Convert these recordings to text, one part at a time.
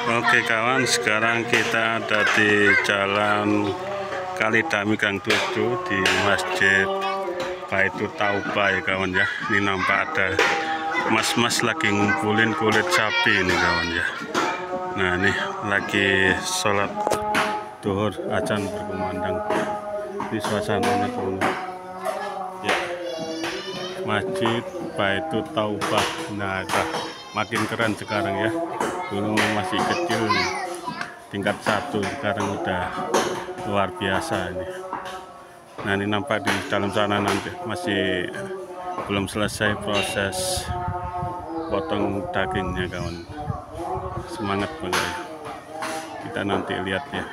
Oke kawan, sekarang kita ada di Jalan Kalidami Gang 7 di Masjid Baitul Taubah ya kawan ya. Ini nampak ada mas-mas lagi ngumpulin kulit sapi ini kawan ya. Nah ini lagi sholat duhur, azan berkumandang. Ini suasananya kawan ya. Masjid Baitul Taubah. Nah itu makin keren sekarang ya. Dulu masih kecil tingkat 1, sekarang udah luar biasa ini. Nah ini nampak di dalam sana nanti masih belum selesai proses potong dagingnya kawan. Semangat banget, kita nanti lihat ya.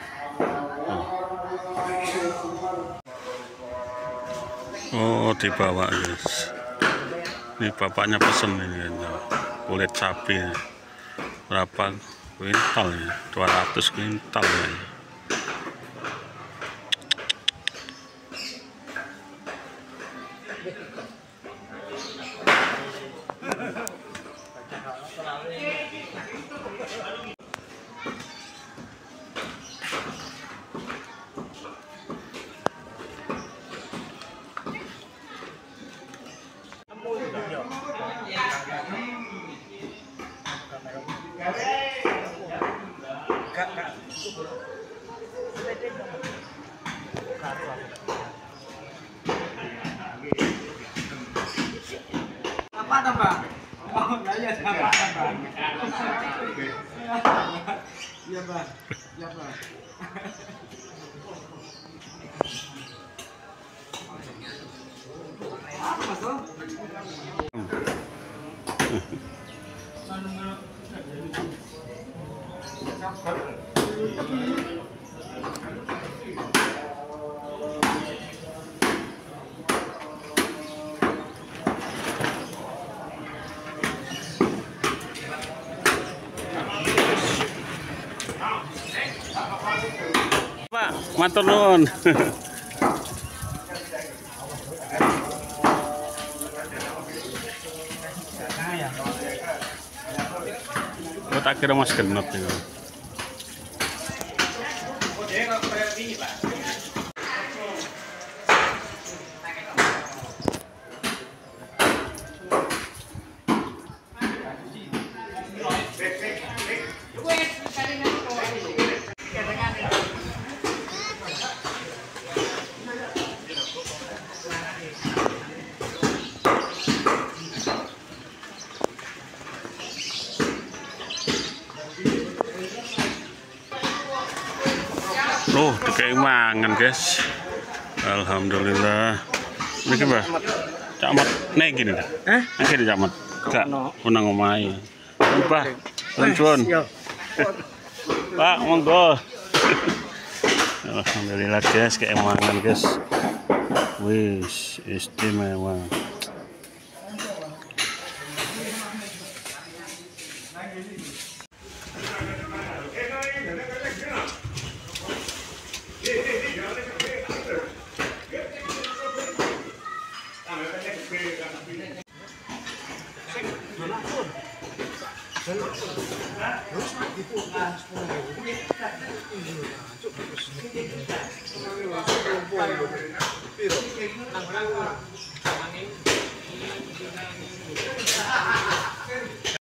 Oh dibawa guys, ini bapaknya pesen ini kulit sapi ya. Berapa kuintal ya? 200 kuintal ya. Apa tambah? Oh, iya tambah. Iya, Bang. Iya, Bang. Apa tuh? Pak, matur nuwun. Oh, tak kira mas genot itu. Oh, dikai mangan guys. Alhamdulillah. Niki Mbah. Camat nek gini dah. Niki camat. Gak menang omahe. Mbah, nuwun. Pak, monggo. Alhamdulillah guys, kayak mangan guys. Wis istimewa.